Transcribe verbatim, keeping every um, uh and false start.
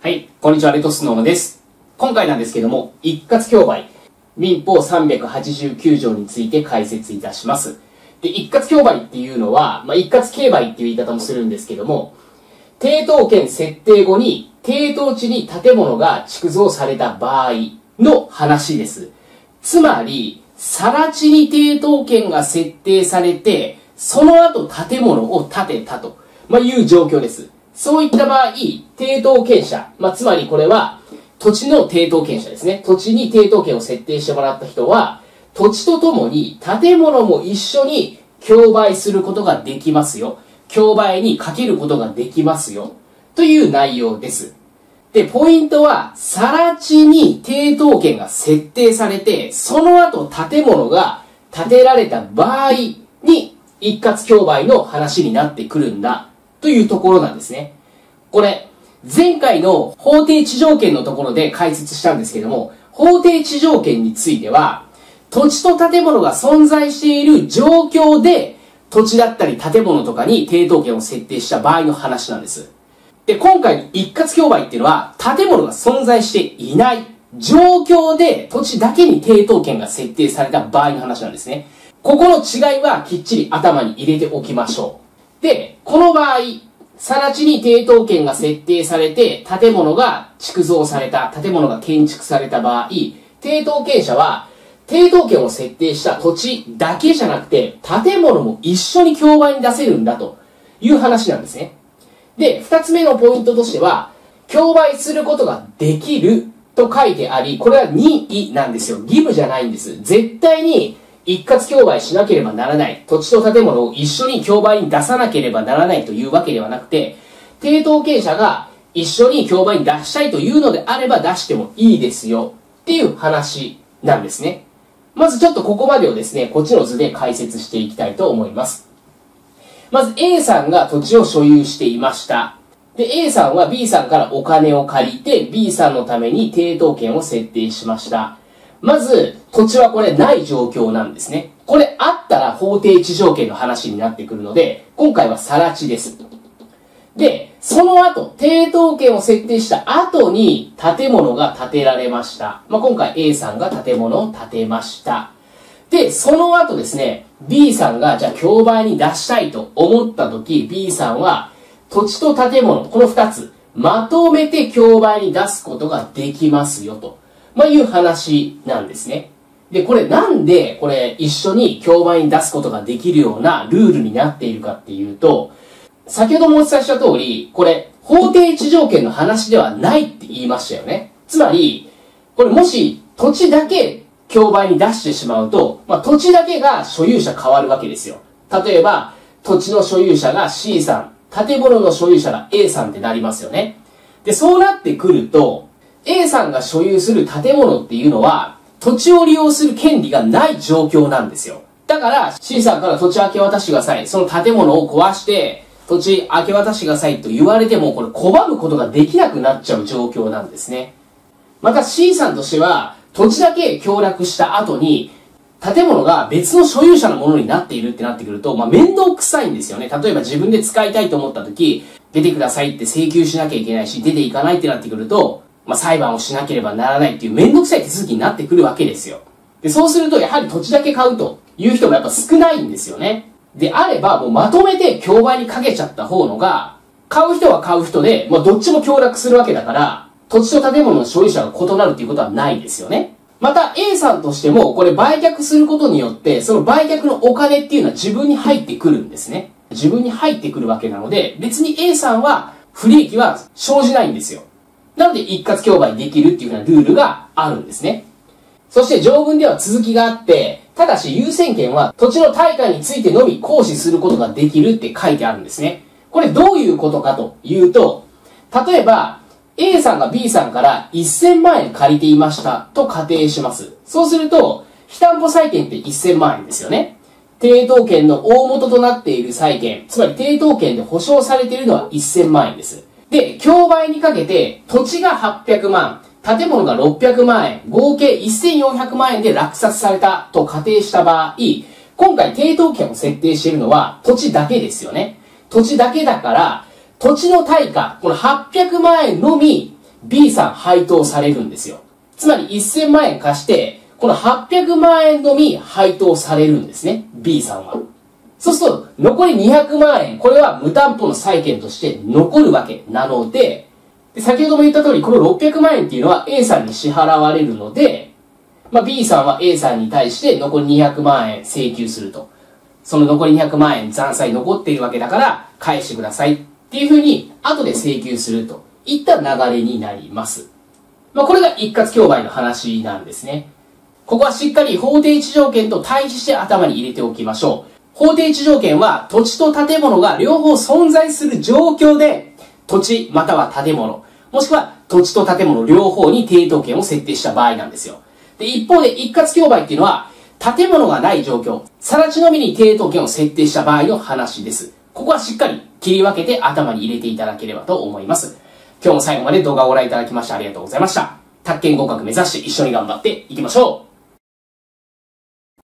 はい、こんにちは、レトスノーノです。今回なんですけども、一括競売、民法さんびゃくはちじゅうきゅう条について解説いたします。で、一括競売っていうのは、まあ、一括競売っていう言い方もするんですけども、抵当権設定後に、抵当地に建物が築造された場合の話です。つまり、更地に抵当権が設定されて、その後建物を建てたと、まあ、いう状況です。そういった場合、抵当権者、まあ、つまりこれは、土地の抵当権者ですね。土地に抵当権を設定してもらった人は、土地とともに建物も一緒に競売することができますよ。競売にかけることができますよ。という内容です。で、ポイントは、更地に抵当権が設定されて、その後建物が建てられた場合に、一括競売の話になってくるんだ。というところなんですね。これ、前回の法定地上権のところで解説したんですけども、法定地上権については、土地と建物が存在している状況で、土地だったり建物とかに抵当権を設定した場合の話なんです。で、今回の一括競売っていうのは、建物が存在していない状況で土地だけに抵当権が設定された場合の話なんですね。ここの違いはきっちり頭に入れておきましょう。で、この場合、更地に抵当権が設定されて、建物が築造された、建物が建築された場合、抵当権者は、抵当権を設定した土地だけじゃなくて、建物も一緒に競売に出せるんだという話なんですね。で、二つ目のポイントとしては、競売することができると書いてあり、これは任意なんですよ。義務じゃないんです。絶対に一括競売しなければならない。土地と建物を一緒に競売に出さなければならないというわけではなくて、抵当権者が一緒に競売に出したいというのであれば出してもいいですよっていう話なんですね。まずちょっとここまでをですね、こっちの図で解説していきたいと思います。まず A さんが土地を所有していました。で、A さんは B さんからお金を借りて B さんのために抵当権を設定しました。まず、土地はこれない状況なんですね。これあったら法定地上権の話になってくるので、今回は更地です。で、その後、抵当権を設定した後に建物が建てられました。まあ、今回 A さんが建物を建てました。で、その後ですね、B さんがじゃあ競売に出したいと思った時、B さんは土地と建物、この二つ、まとめて競売に出すことができますよと。まあ、いう話なんですね。で、これなんで、これ一緒に競売に出すことができるようなルールになっているかっていうと、先ほどもお伝えした通り、これ、法定地上権の話ではないって言いましたよね。つまり、これもし土地だけ競売に出してしまうと、まあ、土地だけが所有者変わるわけですよ。例えば、土地の所有者が C さん、建物の所有者が A さんってなりますよね。で、そうなってくると、A さんが所有する建物っていうのは、土地を利用する権利がない状況なんですよ。だから、C さんから土地明け渡してください。その建物を壊して、土地明け渡してくださいと言われても、これ拒むことができなくなっちゃう状況なんですね。また C さんとしては、土地だけ協力した後に、建物が別の所有者のものになっているってなってくると、まあ、面倒くさいんですよね。例えば自分で使いたいと思った時、出てくださいって請求しなきゃいけないし、出ていかないってなってくると、まあ、裁判をしなければならないっていう面倒くさい手続きになってくるわけですよ。で、そうすると、やはり土地だけ買うという人もやっぱ少ないんですよね。であれば、もうまとめて競売にかけちゃった方のが、買う人は買う人で、まあ、どっちも協力するわけだから、土地と建物の所有者が異なるっていうことはないですよね。また A さんとしても、これ売却することによって、その売却のお金っていうのは自分に入ってくるんですね。自分に入ってくるわけなので、別に A さんは不利益は生じないんですよ。なので一括競売できるっていうようなルールがあるんですね。そして条文では続きがあって、ただし優先権は土地の対価についてのみ行使することができるって書いてあるんですね。これどういうことかというと、例えば A さんが B さんからせんまんえん借りていましたと仮定します。そうすると、非担保債権ってせんまんえんですよね。抵当権の大元となっている債権、つまり抵当権で保証されているのはせんまんえんです。で、競売にかけて土地がはっぴゃくまん、建物がろっぴゃくまんえん、合計せんよんひゃくまんえんで落札されたと仮定した場合、今回抵当権を設定しているのは土地だけですよね。土地だけだから、土地の対価、このはっぴゃくまんえんのみ B さん配当されるんですよ。つまりせんまんえん貸して、このはっぴゃくまんえんのみ配当されるんですね。B さんは。そうすると、残りにひゃくまんえん、これは無担保の債権として残るわけなので、で先ほども言った通り、このろっぴゃくまんえんっていうのは A さんに支払われるので、まあ、B さんは A さんに対して残りにひゃくまんえん請求すると。その残りにひゃくまんえん残債残っているわけだから返してくださいっていうふうに後で請求するといった流れになります。まあ、これが一括競売の話なんですね。ここはしっかり法定地条件と対比して頭に入れておきましょう。法定地条件は土地と建物が両方存在する状況で土地または建物、もしくは土地と建物両方に抵当権を設定した場合なんですよ。で、一方で一括競売っていうのは建物がない状況、更地のみに抵当権を設定した場合の話です。ここはしっかり切り分けて頭に入れていただければと思います。今日も最後まで動画をご覧いただきましてありがとうございました。宅建合格目指して一緒に頑張っていきましょう。